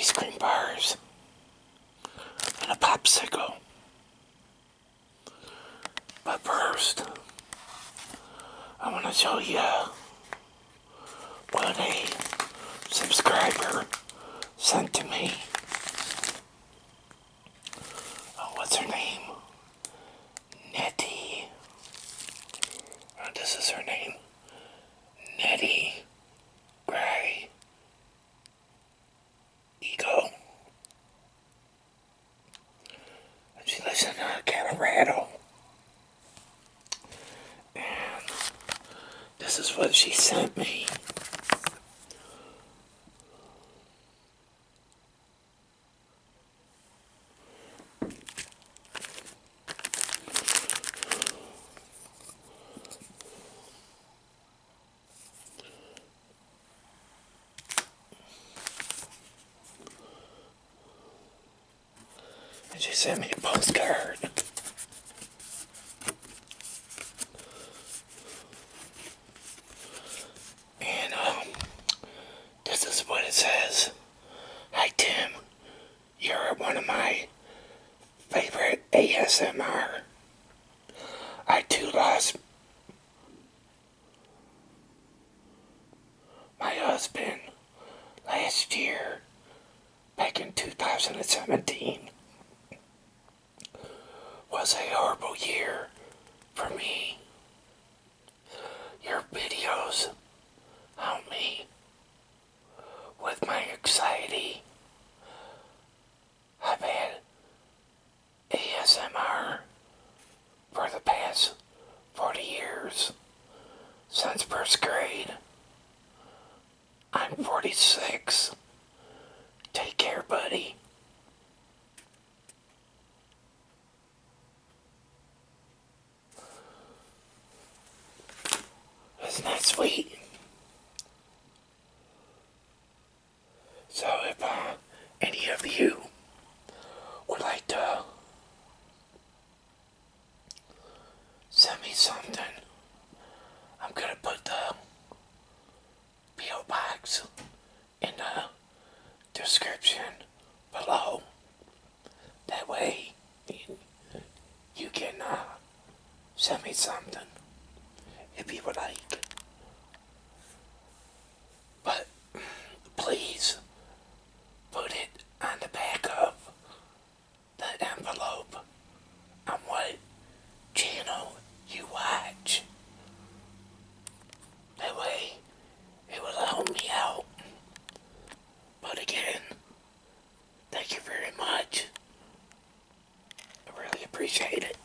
ice cream bars and a popsicle. But first, I want to show you what a subscriber sent to me. Oh, what's her name? Nettie. Oh, this is her name. Nettie Gray Ego. And she lives in Colorado. And this is what she sent me. And she sent me a postcard. And this is what it says. Hi Tim, you're one of my favorite ASMR. I too lost my husband last year, back in 2017. Was a horrible year for me. Your videos help me with my anxiety. I've had ASMR for the past 40 years, since first grade. I'm 46. Take care, buddy. Isn't that sweet? So if any of you would like to send me something, I'm gonna put the P.O. box in the description below. That way you can send me something if you would like. But please put it on the back of the envelope on what channel you watch. That way it will help me out. But again, thank you very much. I really appreciate it.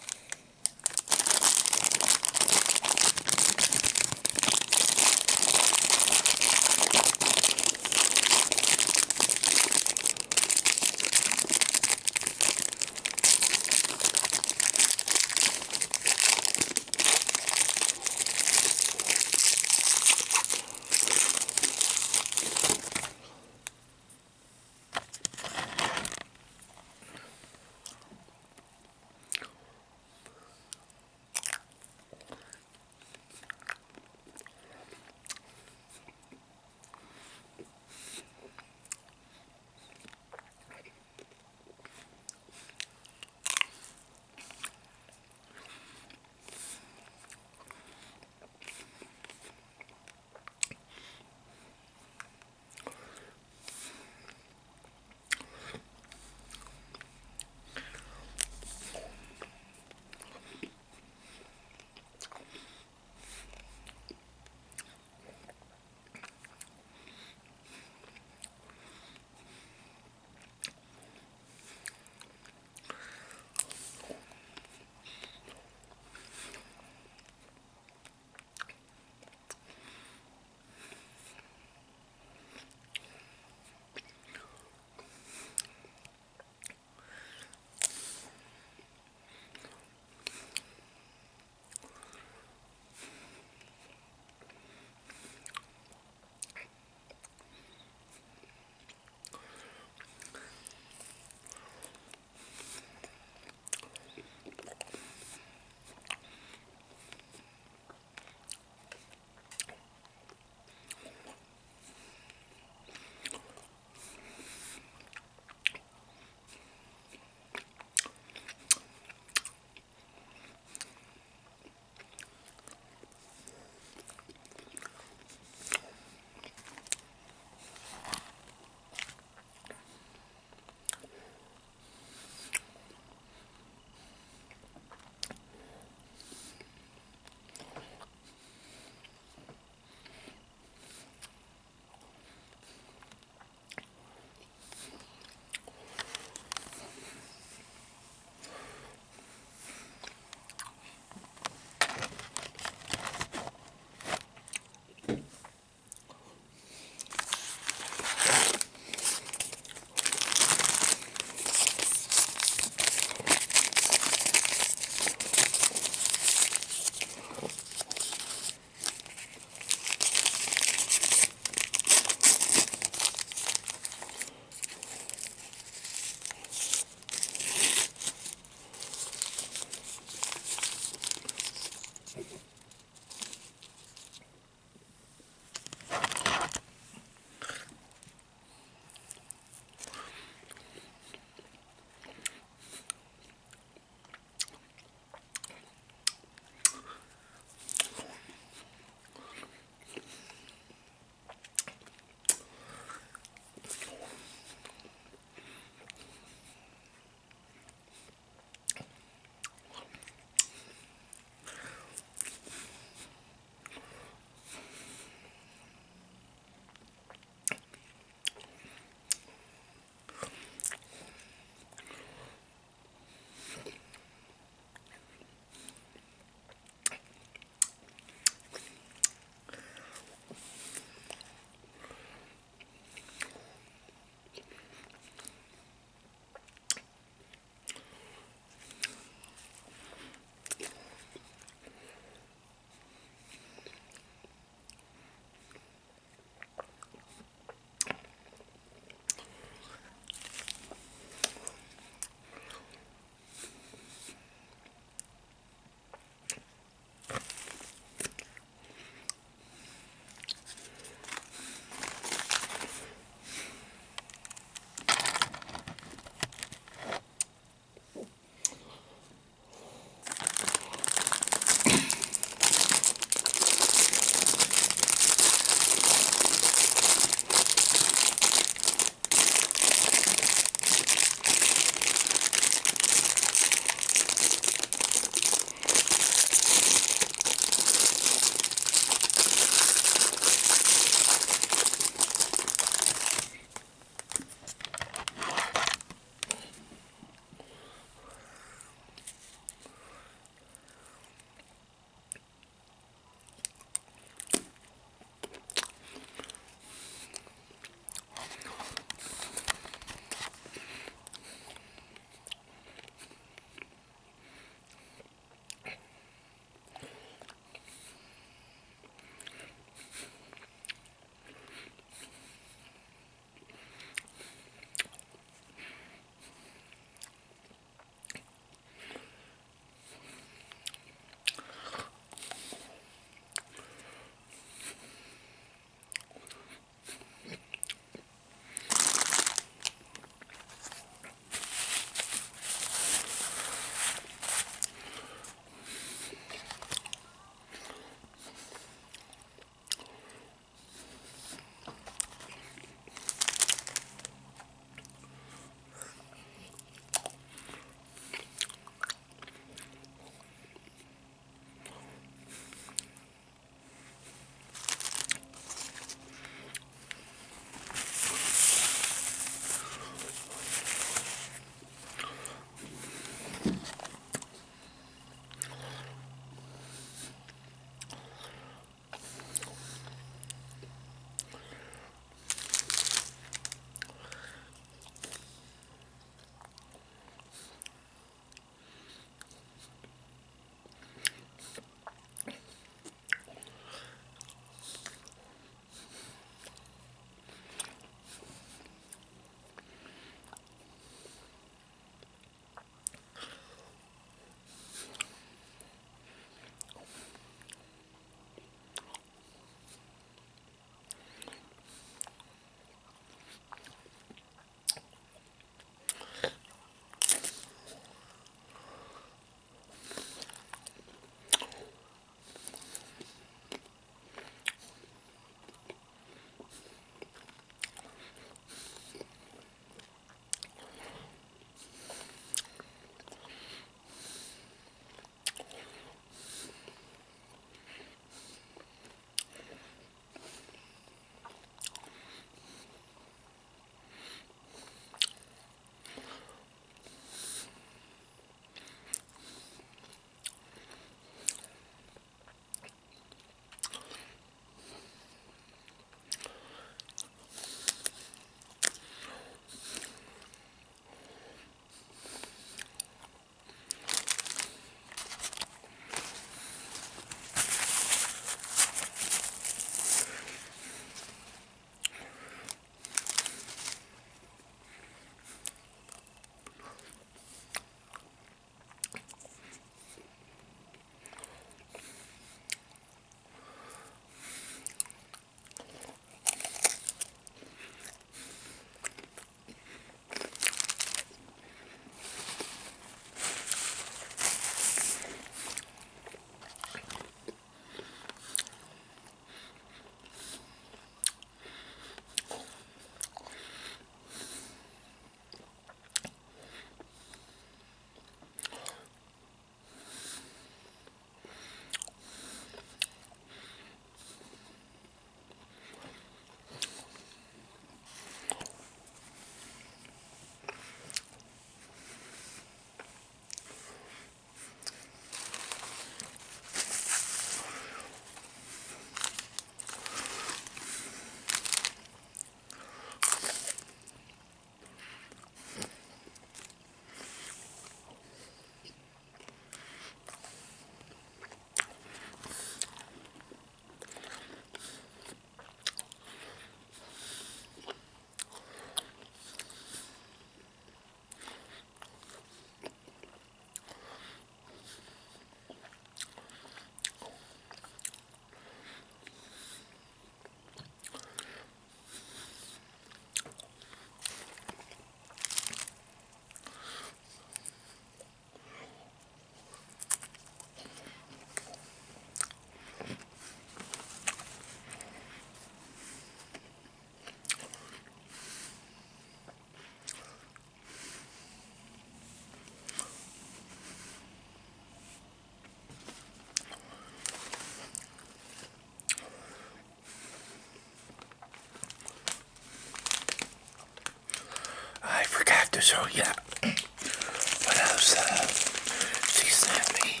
show you what else she sent me.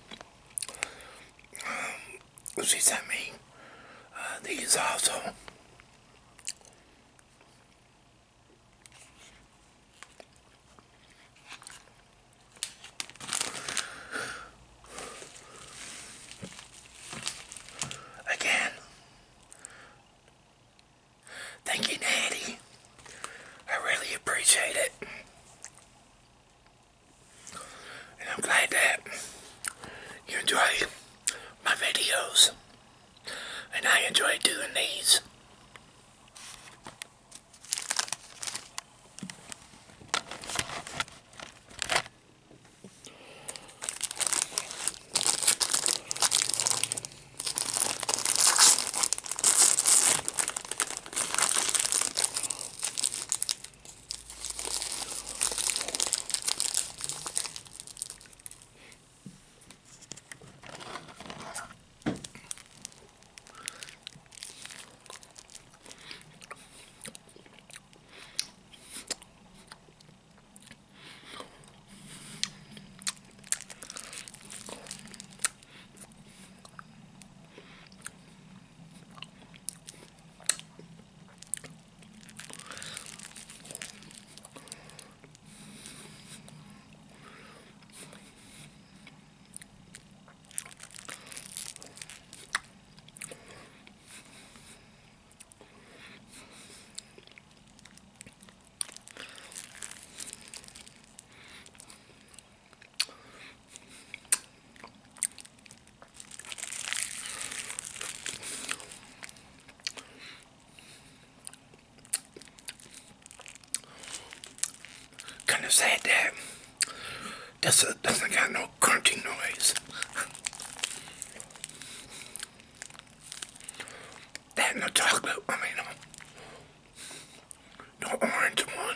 She sent me these also. Again, thank you, Natty. I really appreciate it. And I'm glad that you enjoy my videos. And I enjoy doing these. Kind of sad that this doesn't got no crunching noise. That and the chocolate, the orange one.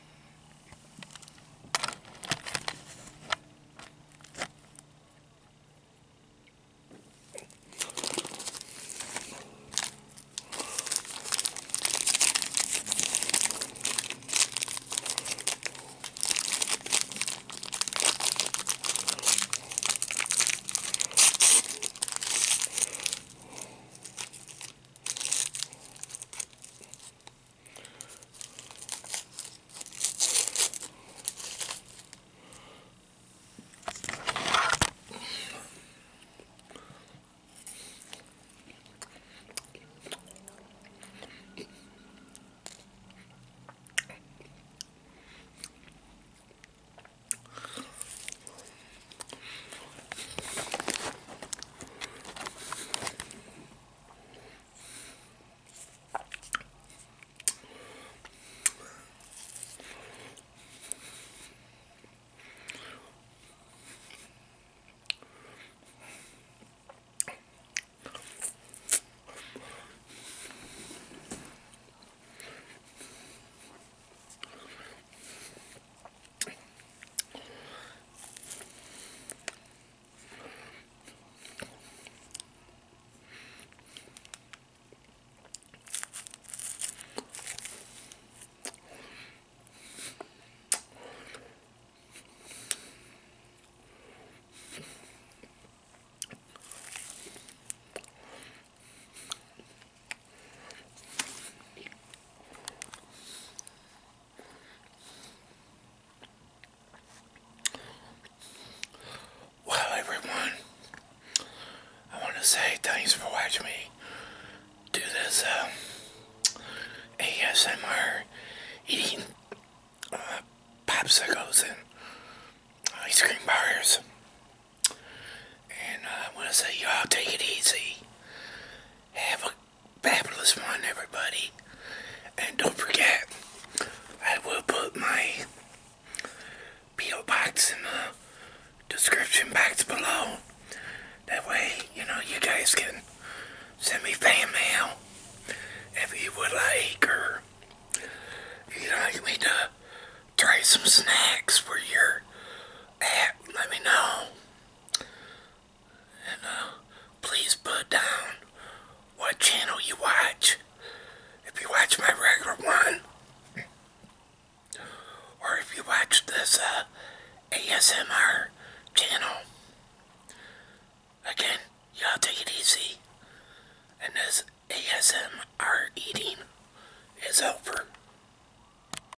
Well, everyone, I want to say thanks for watching me do this ASMR eating popsicles and ice cream bars. And I want to say y'all take it easy. Have a fabulous one, everybody. And don't forget, I will put my P.O. box in the description box below. That way, you guys can send me fan mail if you would like, or if you'd like me to try some snacks where you're at, let me know. And please put down what channel you watch. If you watch my regular one, or if you watch this ASMR channel.